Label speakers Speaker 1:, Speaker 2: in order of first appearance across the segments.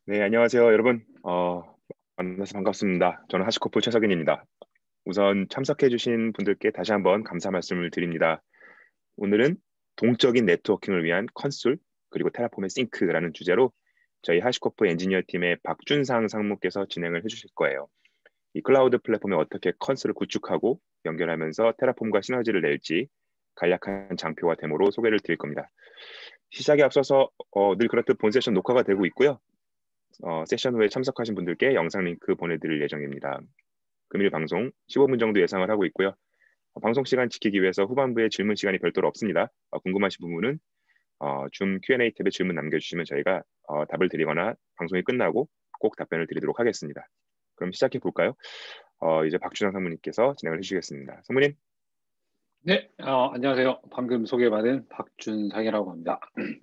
Speaker 1: 네, 안녕하세요, 여러분. 만나서 반갑습니다. 저는 하시코프 최석인입니다. 우선 참석해주신 분들께 다시 한번 감사 말씀을 드립니다. 오늘은 동적인 네트워킹을 위한 컨술, 그리고 테라폼의 싱크라는 주제로 저희 하시코프 엔지니어 팀의 박준상 상무께서 진행을 해주실 거예요. 이 클라우드 플랫폼에 어떻게 컨술을 구축하고 연결하면서 테라폼과 시너지를 낼지 간략한 장표와 데모로 소개를 드릴 겁니다. 시작에 앞서서 늘 그렇듯 본 세션 녹화가 되고 있고요. 세션 후에 참석하신 분들께 영상 링크 보내드릴 예정입니다. 금일 방송 15분 정도 예상을 하고 있고요. 방송 시간 지키기 위해서 후반부에 질문 시간이 별도로 없습니다. 궁금하신 부분은 줌 Q&A 탭에 질문 남겨주시면 저희가 답을 드리거나 방송이 끝나고 꼭 답변을 드리도록 하겠습니다. 그럼 시작해 볼까요? 이제 박준환 사무님께서 진행을 해주시겠습니다. 사무님.
Speaker 2: 네, 안녕하세요. 방금 소개받은 박준상이라고 합니다.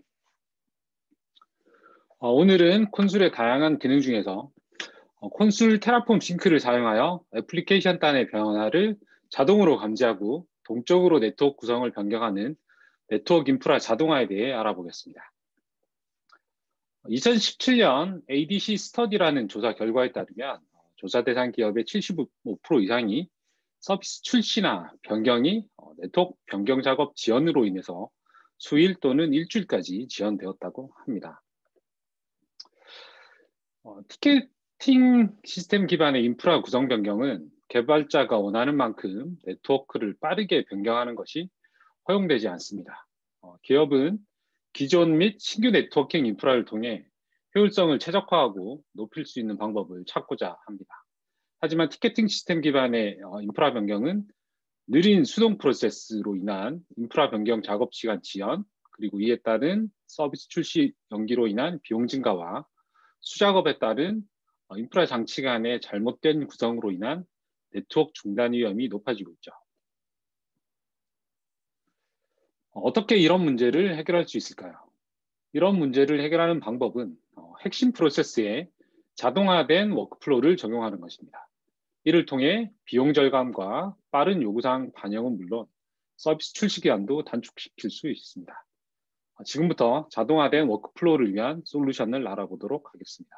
Speaker 2: 오늘은 콘솔의 다양한 기능 중에서 콘솔 테라폼 싱크를 사용하여 애플리케이션 단의 변화를 자동으로 감지하고 동적으로 네트워크 구성을 변경하는 네트워크 인프라 자동화에 대해 알아보겠습니다. 2017년 ADC 스터디라는 조사 결과에 따르면 조사 대상 기업의 75% 이상이 서비스 출시나 변경이 네트워크 변경 작업 지연으로 인해서 수일 또는 일주일까지 지연되었다고 합니다. 티켓팅 시스템 기반의 인프라 구성 변경은 개발자가 원하는 만큼 네트워크를 빠르게 변경하는 것이 허용되지 않습니다. 기업은 기존 및 신규 네트워킹 인프라를 통해 효율성을 최적화하고 높일 수 있는 방법을 찾고자 합니다. 하지만 티켓팅 시스템 기반의 인프라 변경은 느린 수동 프로세스로 인한 인프라 변경 작업 시간 지연, 그리고 이에 따른 서비스 출시 연기로 인한 비용 증가와 수작업에 따른 인프라 장치 간의 잘못된 구성으로 인한 네트워크 중단 위험이 높아지고 있죠. 어떻게 이런 문제를 해결할 수 있을까요? 이런 문제를 해결하는 방법은 핵심 프로세스에 자동화된 워크플로우를 적용하는 것입니다. 이를 통해 비용 절감과 빠른 요구사항 반영은 물론 서비스 출시 기간도 단축시킬 수 있습니다. 지금부터 자동화된 워크플로우를 위한 솔루션을 알아보도록 하겠습니다.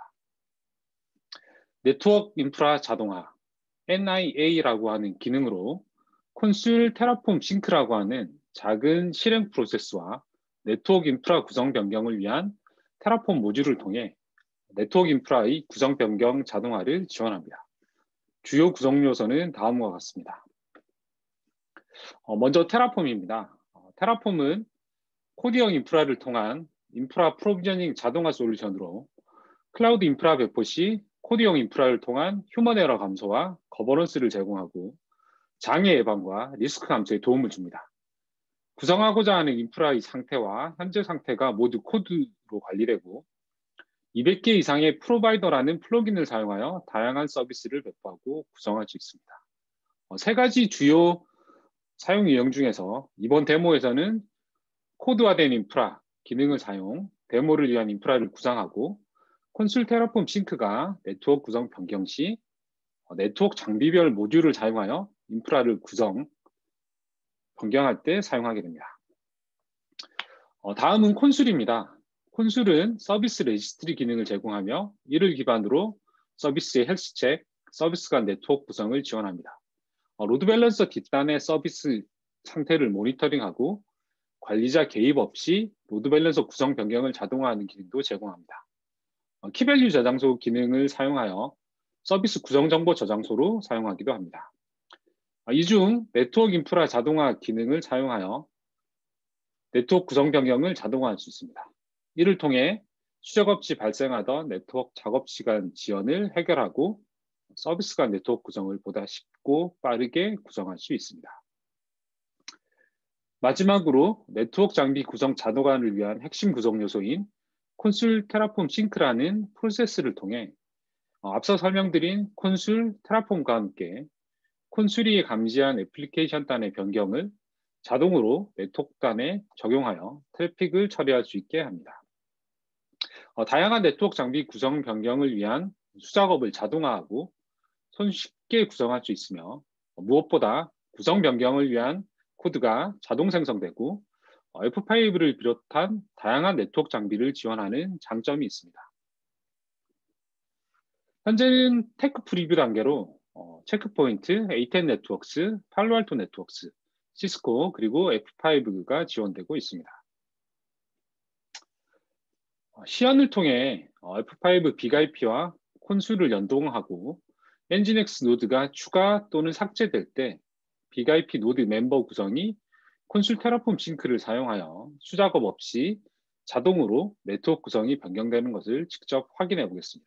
Speaker 2: 네트워크 인프라 자동화, NIA라고 하는 기능으로 콘솔 테라폼 싱크라고 하는 작은 실행 프로세스와 네트워크 인프라 구성 변경을 위한 테라폼 모듈을 통해 네트워크 인프라의 구성 변경 자동화를 지원합니다. 주요 구성 요소는 다음과 같습니다. 먼저 테라폼입니다. 테라폼은 코드형 인프라를 통한 인프라 프로비저닝 자동화 솔루션으로 클라우드 인프라 배포 시 코드형 인프라를 통한 휴먼 에러 감소와 거버넌스를 제공하고 장애 예방과 리스크 감소에 도움을 줍니다. 구성하고자 하는 인프라의 상태와 현재 상태가 모두 코드로 관리되고 200개 이상의 프로바이더라는 플러긴을 사용하여 다양한 서비스를 배포하고 구성할 수 있습니다. 세 가지 주요 사용 유형 중에서 이번 데모에서는 코드화된 인프라 기능을 사용, 데모를 위한 인프라를 구상하고 콘솔 테라폼 싱크가 네트워크 구성 변경 시 네트워크 장비별 모듈을 사용하여 인프라를 구성, 변경할 때 사용하게 됩니다. 다음은 콘솔입니다. 콘솔은 서비스 레지스트리 기능을 제공하며 이를 기반으로 서비스의 헬스 체크, 서비스 간 네트워크 구성을 지원합니다. 로드 밸런서 뒷단의 서비스 상태를 모니터링하고 관리자 개입 없이 로드 밸런서 구성 변경을 자동화하는 기능도 제공합니다. 키밸류 저장소 기능을 사용하여 서비스 구성 정보 저장소로 사용하기도 합니다. 이 중 네트워크 인프라 자동화 기능을 사용하여 네트워크 구성 변경을 자동화할 수 있습니다. 이를 통해 수작업 시 발생하던 네트워크 작업 시간 지연을 해결하고 서비스 간 네트워크 구성을 보다 쉽고 빠르게 구성할 수 있습니다. 마지막으로 네트워크 장비 구성 자동화를 위한 핵심 구성 요소인 콘솔 테라폼 싱크라는 프로세스를 통해 앞서 설명드린 콘솔 테라폼과 함께 콘솔이 감지한 애플리케이션 단의 변경을 자동으로 네트워크 단에 적용하여 트래픽을 처리할 수 있게 합니다. 다양한 네트워크 장비 구성 변경을 위한 수작업을 자동화하고 손쉽게 구성할 수 있으며 무엇보다 구성 변경을 위한 코드가 자동 생성되고 F5를 비롯한 다양한 네트워크 장비를 지원하는 장점이 있습니다. 현재는 테크 프리뷰 단계로 체크포인트, A10 네트워크스, 팔로알토 네트워크스, 시스코, 그리고 F5가 지원되고 있습니다. 시연을 통해 F5 빅IP와 콘솔을 연동하고 엔진X 노드가 추가 또는 삭제될 때 빅IP 노드 멤버 구성이 콘솔 테라폼 싱크를 사용하여 수작업 없이 자동으로 네트워크 구성이 변경되는 것을 직접 확인해 보겠습니다.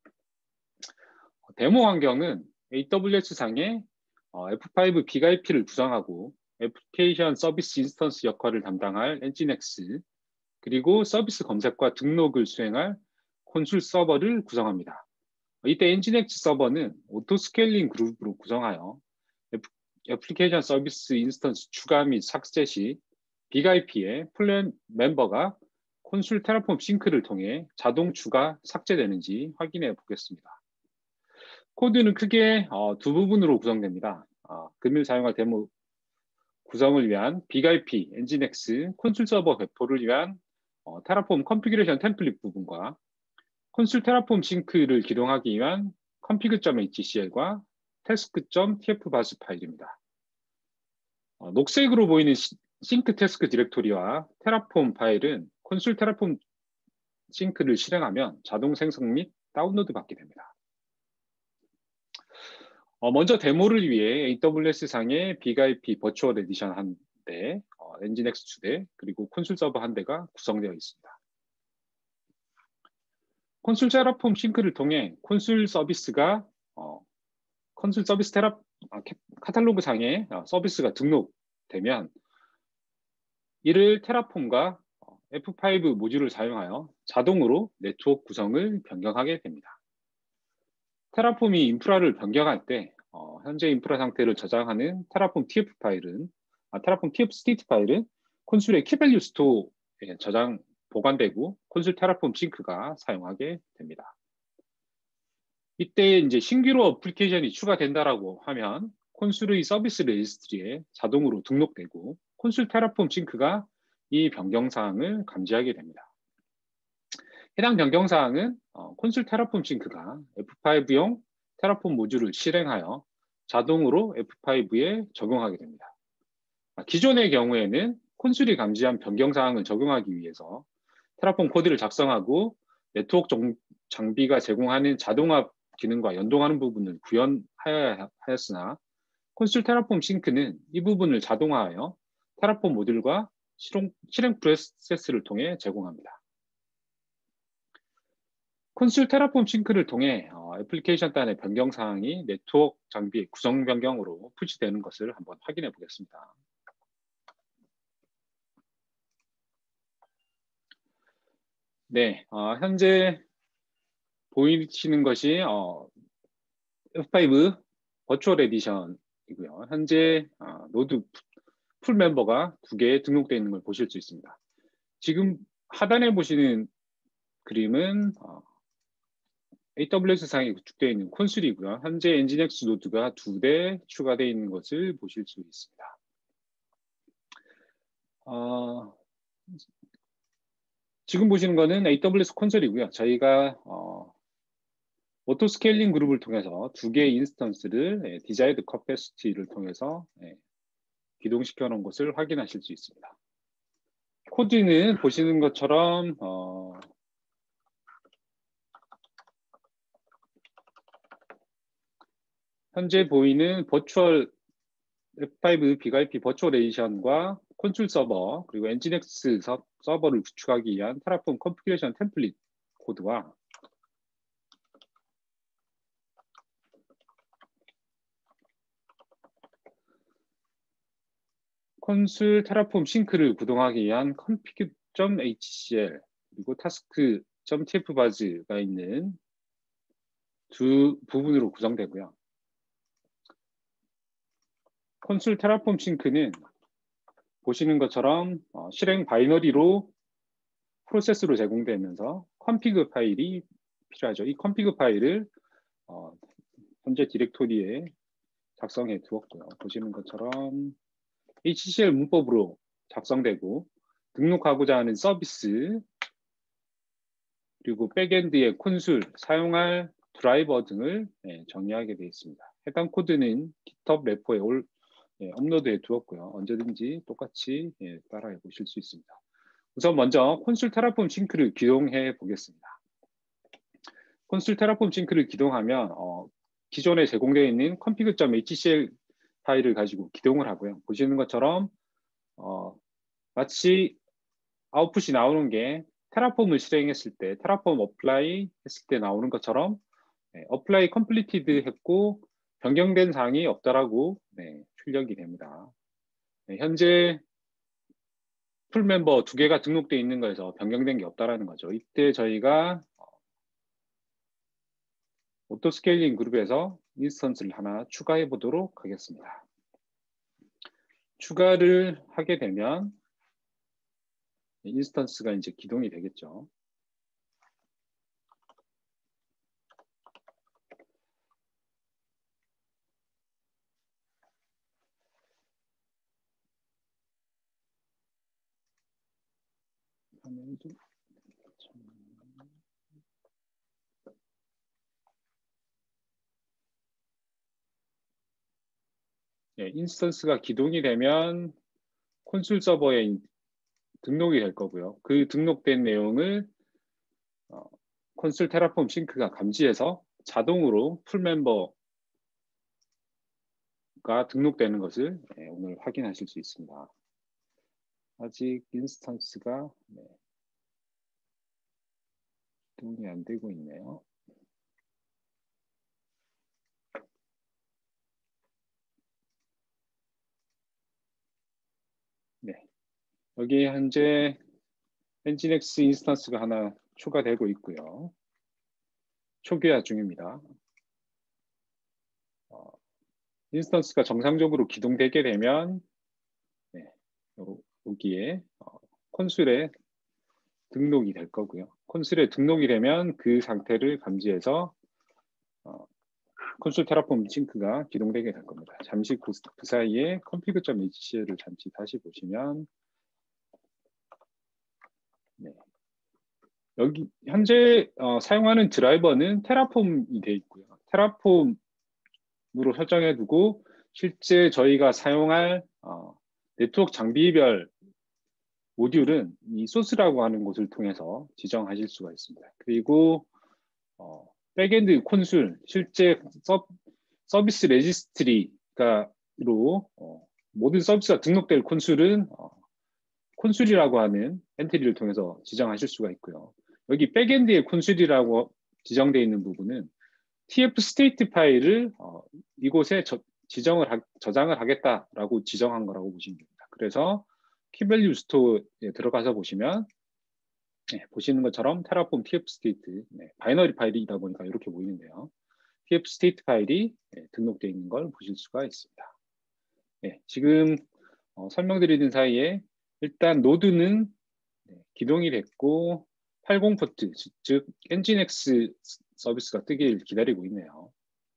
Speaker 2: 데모 환경은 AWS 상에 F5 빅IP를 구성하고 애플리케이션 서비스 인스턴스 역할을 담당할 엔진X, 그리고 서비스 검색과 등록을 수행할 콘솔 서버를 구성합니다. 이때 엔진X 서버는 오토 스케일링 그룹으로 구성하여 애플리케이션 서비스 인스턴스 추가 및 삭제 시 빅IP의 플랜 멤버가 콘솔 테라폼 싱크를 통해 자동 추가 삭제되는지 확인해 보겠습니다. 코드는 크게 두 부분으로 구성됩니다. 금일 사용할 데모 구성을 위한 빅IP, 엔진X, 콘솔 서버 배포를 위한 테라폼 컨피그레이션 템플릿 부분과 콘솔 테라폼 싱크를 기동하기 위한 config.hcl과 task.tfbus 파일입니다. 녹색으로 보이는 싱크 태스크 디렉토리와 테라폼 파일은 콘솔 테라폼 싱크를 실행하면 자동 생성 및 다운로드 받게 됩니다. 먼저 데모를 위해 AWS 상에 빅IP 버추얼 에디션 한 대, 엔진X 2대, 그리고 콘솔 서버 한 대가 구성되어 있습니다. 콘솔 테라폼 싱크를 통해 콘솔 서비스가 콘솔 서비스 카탈로그 상에 서비스가 등록되면 이를 테라폼과 F5 모듈을 사용하여 자동으로 네트워크 구성을 변경하게 됩니다. 테라폼이 인프라를 변경할 때 현재 인프라 상태를 저장하는 테라폼 TF 파일은 테라폼 TF 스테이트 파일은 콘솔의 키밸류 스토어에 저장 보관되고 콘솔 테라폼 싱크가 사용하게 됩니다. 이때 이제 신규로 어플리케이션이 추가된다라고 하면 콘솔의 서비스 레지스트리에 자동으로 등록되고 콘솔 테라폼 싱크가 이 변경사항을 감지하게 됩니다. 해당 변경사항은 콘솔 테라폼 싱크가 F5용 테라폼 모듈을 실행하여 자동으로 F5에 적용하게 됩니다. 기존의 경우에는 콘솔이 감지한 변경사항을 적용하기 위해서 테라폼 코드를 작성하고 네트워크 장비가 제공하는 자동화 기능과 연동하는 부분을 구현하여야 하였으나 콘솔 테라폼 싱크는 이 부분을 자동화하여 테라폼 모듈과 실행 프로세스를 통해 제공합니다. 콘솔 테라폼 싱크를 통해 애플리케이션 단의 변경사항이 네트워크 장비의 구성 변경으로 푸시되는 것을 한번 확인해 보겠습니다. 네, 현재 보이시는 것이 F5 버추얼 에디션이고요. 현재 노드 풀 멤버가 2개 등록되어 있는 걸 보실 수 있습니다. 지금 하단에 보시는 그림은 AWS 상에 구축되어 있는 콘솔이고요. 현재 엔진X 노드가 2대 추가되어 있는 것을 보실 수 있습니다. 지금 보시는 거는 AWS 콘솔이고요. 저희가 오토 스케일링 그룹을 통해서 2개의 인스턴스를 디자이드 커패시티를 통해서 기동시켜 놓은 것을 확인하실 수 있습니다. 코드는 보시는 것처럼 현재 보이는 버추얼 F5 빅IP 버추얼 에디션과 콘솔 서버 그리고 엔진X 서버를 구축하기 위한 테라폼 컨피그레이션 템플릿 코드와 콘솔 테라폼 싱크를 구동하기 위한 config.hcl 그리고 task.tfbus가 있는 두 부분으로 구성되고요. 콘솔 테라폼 싱크는 보시는 것처럼 실행 바이너리로 프로세스로 제공되면서 config 파일이 필요하죠. 이 config 파일을 현재 디렉토리에 작성해 두었고요. 보시는 것처럼 HCL 문법으로 작성되고 등록하고자 하는 서비스 그리고 백엔드의 콘솔, 사용할 드라이버 등을 정의하게 되어 있습니다. 해당 코드는 GitHub 레포에 업로드해 두었고요. 언제든지 똑같이 따라해 보실 수 있습니다. 우선 먼저 콘솔 테라폼 싱크를 기동해 보겠습니다. 콘솔 테라폼 싱크를 기동하면 기존에 제공되어 있는 config.hcl 파일을 가지고 기동을 하고요. 보시는 것처럼 마치 아웃풋이 나오는 게 테라폼을 실행했을 때 테라폼 어플라이 했을 때 나오는 것처럼 어플라이 컴플리티드 했고 변경된 사항이 없다라고 출력이 됩니다. 현재 풀 멤버 2개가 등록되어 있는 거에서 변경된 게 없다라는 거죠. 이때 저희가 오토 스케일링 그룹에서 인스턴스를 하나 추가해 보도록 하겠습니다. 추가를 하게 되면 인스턴스가 이제 기동이 되겠죠. 화면이 좀 인스턴스가 기동이 되면 콘솔 서버에 등록이 될 거고요. 그 등록된 내용을 콘솔 테라폼 싱크가 감지해서 자동으로 풀 멤버가 등록되는 것을 오늘 확인하실 수 있습니다. 아직 인스턴스가 기동이 안 되고 있네요. 여기 현재 엔진엑스 인스턴스가 하나 추가되고 있고요. 초기화 중입니다. 인스턴스가 정상적으로 기동되게 되면 여기에 콘솔에 등록이 될 거고요. 콘솔에 등록이 되면 그 상태를 감지해서 콘솔 테라폼 싱크가 기동되게 될 겁니다. 잠시 그 사이에 config.hcl을 잠시 다시 보시면 여기 현재 사용하는 드라이버는 테라폼이 되어 있고요. 테라폼으로 설정해 두고 실제 저희가 사용할 네트워크 장비별 모듈은 이 소스라고 하는 곳을 통해서 지정하실 수가 있습니다. 그리고 백엔드 콘솔, 실제 서비스 레지스트리로 모든 서비스가 등록될 콘솔은 콘솔이라고 하는 엔트리를 통해서 지정하실 수가 있고요. 여기 백엔드의 콘솔이라고 지정되어 있는 부분은 tf 스테이트 파일을 이곳에 저장을 하겠다라고 지정한 거라고 보시면 됩니다. 그래서 키밸류 스토어에 들어가서 보시면 보시는 것처럼 테라폼 tf 스테이트 바이너리 파일이다 보니까 이렇게 보이는데요. tf 스테이트 파일이 등록되어 있는 걸 보실 수가 있습니다. 지금 설명드리는 사이에 일단 노드는 기동이 됐고 80 포트, 즉 엔진엑스 서비스가 뜨길 기다리고 있네요.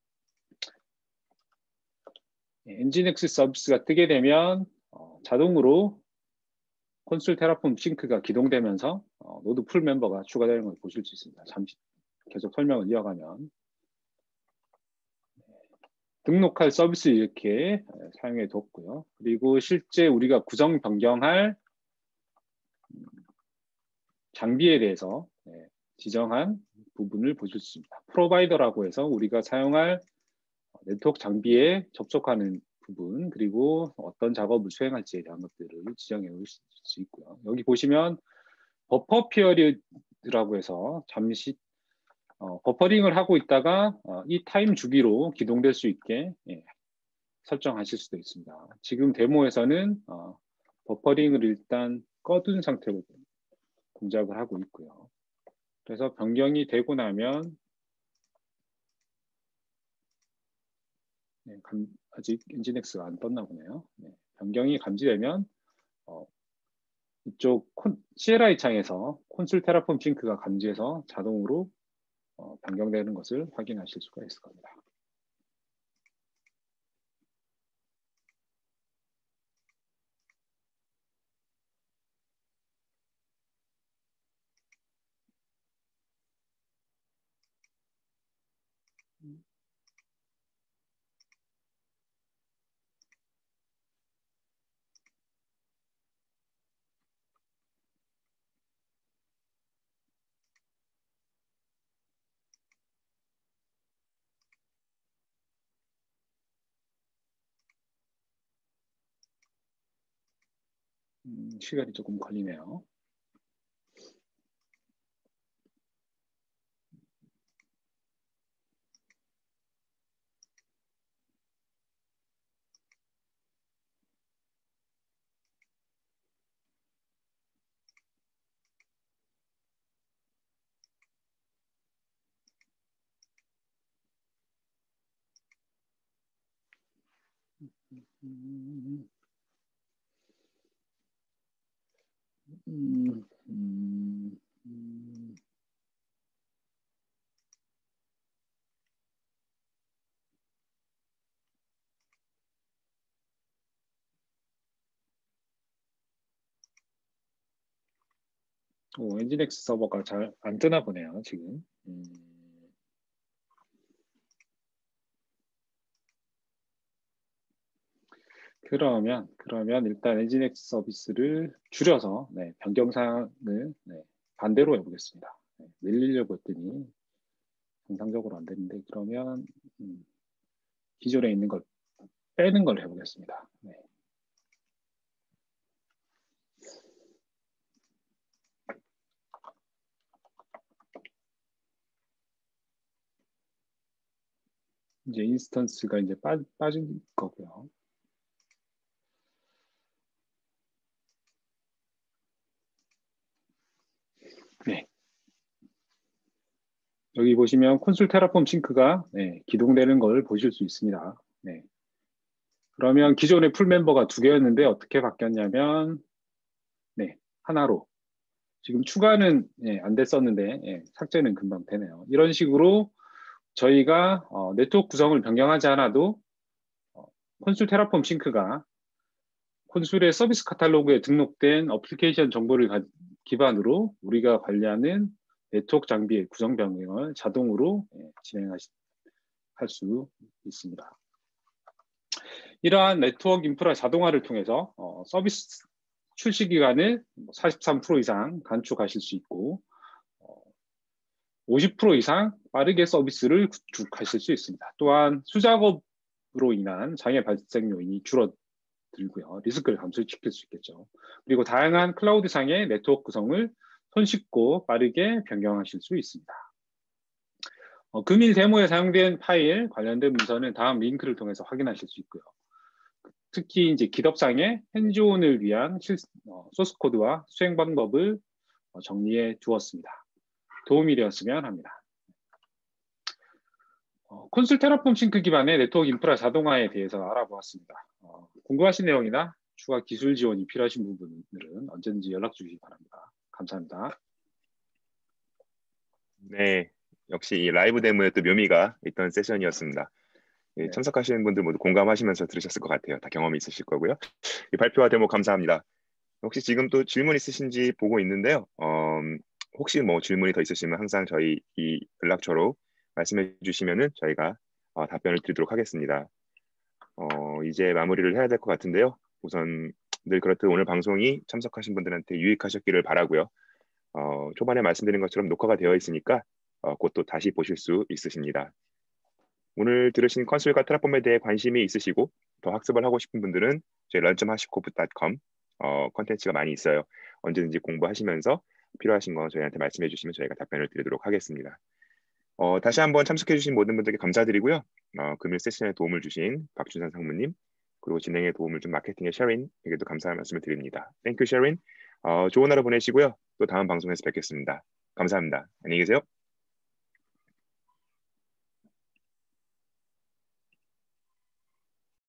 Speaker 2: 엔진엑스 서비스가 뜨게 되면 자동으로 콘솔 테라폼 싱크가 기동되면서 노드 풀 멤버가 추가되는 걸 보실 수 있습니다. 잠시 계속 설명을 이어가면 등록할 서비스 이렇게 사용해 뒀고요. 그리고 실제 우리가 구성 변경할 장비에 대해서 지정한 부분을 보실 수 있습니다. 프로바이더라고 해서 우리가 사용할 네트워크 장비에 접속하는 부분, 그리고 어떤 작업을 수행할지에 대한 것들을 지정해 놓을 수 있고요. 여기 보시면 버퍼 피어리드라고 해서 잠시 버퍼링을 하고 있다가 이 타임 주기로 기동될 수 있게 설정하실 수도 있습니다. 지금 데모에서는 버퍼링을 일단 꺼둔 상태로 동작을 하고 있고요. 그래서 변경이 되고 나면 아직 엔진엑스가 안 떴나 보네요. 변경이 감지되면 이쪽 CLI 창에서 콘솔 테라폼 싱크가 감지해서 자동으로 변경되는 것을 확인하실 수가 있을 겁니다. 시간이 조금 걸리네요. 음, 음, 음, 음. 엔진엑스 서버가 잘 안 뜨나 보네요, 지금. 그러면 일단 엔진엑스 서비스를 줄여서 변경사항을 반대로 해보겠습니다. 늘리려고 했더니 정상적으로 안 되는데 그러면 기존에 있는 걸 빼는 걸 해보겠습니다. 이제 인스턴스가 이제 빠진 거고요. 네. 여기 보시면 콘솔 테라폼 싱크가 기동되는 걸 보실 수 있습니다. 그러면 기존의 풀 멤버가 2개였는데 어떻게 바뀌었냐면 하나로 지금 추가는 안 됐었는데 삭제는 금방 되네요. 이런 식으로 저희가 네트워크 구성을 변경하지 않아도 콘솔 테라폼 싱크가 콘솔의 서비스 카탈로그에 등록된 어플리케이션 정보를 기반으로 우리가 관리하는 네트워크 장비의 구성 변경을 자동으로 진행할 수 있습니다. 이러한 네트워크 인프라 자동화를 통해서 서비스 출시 기간을 43% 이상 단축하실 수 있고 50% 이상 빠르게 서비스를 구축하실 수 있습니다. 또한 수작업으로 인한 장애 발생 요인이 줄어들고요. 리스크를 감소시킬 수 있겠죠. 그리고 다양한 클라우드상의 네트워크 구성을 손쉽고 빠르게 변경하실 수 있습니다. 금일 데모에 사용된 파일 관련된 문서는 다음 링크를 통해서 확인하실 수 있고요. 특히 이제 기덥상의 핸즈온을 위한 소스 코드와 수행 방법을 정리해 두었습니다. 도움이 되었으면 합니다. 콘솔 테라폼 싱크 기반의 네트워크 인프라 자동화에 대해서 알아보았습니다. 궁금하신 내용이나 추가 기술 지원이 필요하신 부분들은 언제든지 연락 주시기 바랍니다. 감사합니다.
Speaker 1: 네, 역시 이 라이브 데모의 또 묘미가 있던 세션이었습니다. 참석하시는 분들 모두 공감하시면서 들으셨을 것 같아요. 다 경험이 있으실 거고요. 이 발표와 데모 감사합니다. 혹시 지금 또 질문 있으신지 보고 있는데요. 혹시 뭐 질문이 더 있으시면 항상 저희 이 연락처로 말씀해 주시면은 저희가 답변을 드리도록 하겠습니다. 이제 마무리를 해야 될 것 같은데요. 우선 늘 그렇듯 오늘 방송이 참석하신 분들한테 유익하셨기를 바라고요. 초반에 말씀드린 것처럼 녹화가 되어 있으니까 곧 또 다시 보실 수 있으십니다. 오늘 들으신 컨솔과 테라폼에 대해 관심이 있으시고 더 학습을 하고 싶은 분들은 저희 learn.hashicorp.com 컨텐츠가 많이 있어요. 언제든지 공부하시면서 필요하신 거 저희한테 말씀해 주시면 저희가 답변을 드리도록 하겠습니다. 다시 한번 참석해 주신 모든 분들께 감사드리고요. 금일 세션에 도움을 주신 박준산 상무님 그리고 진행에 도움을 준 마케팅의 셰린에게도 감사의 말씀을 드립니다. 땡큐 셰린. 좋은 하루 보내시고요. 또 다음 방송에서 뵙겠습니다. 감사합니다. 안녕히 계세요.